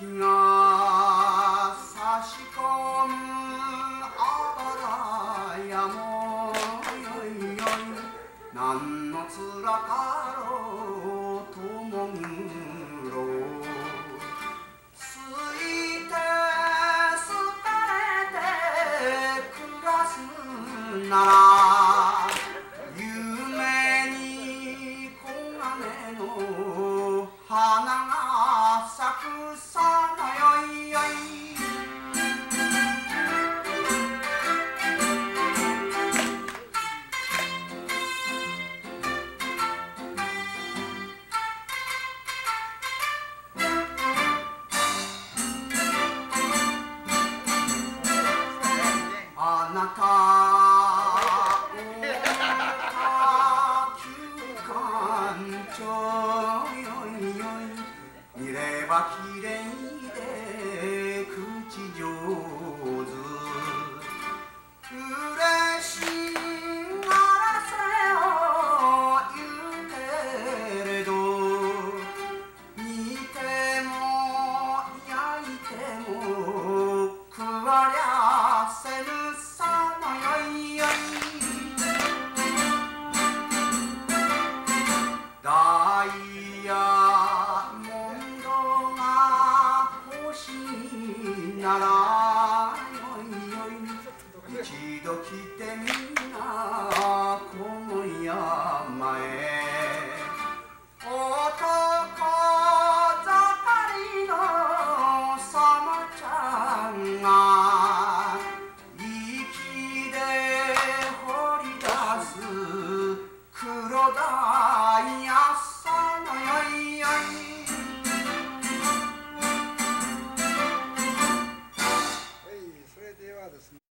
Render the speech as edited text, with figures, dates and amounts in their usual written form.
日が差し込むあばらやもよいよい何のつらかろうともむろうついて捨てれて暮らすなら夢に黄金の花が咲くさのよいよいあなたを休館長よいよい見ればきれいで口上手嬉しがらせを言うけれど煮ても焼いても食わりゃせぬさのよいよいダイヤモンドが欲しいならよいよい一度来てみなこの山へ男盛りのさまちゃんが息で掘り出す黒ダイヤさのよいよいそれではですね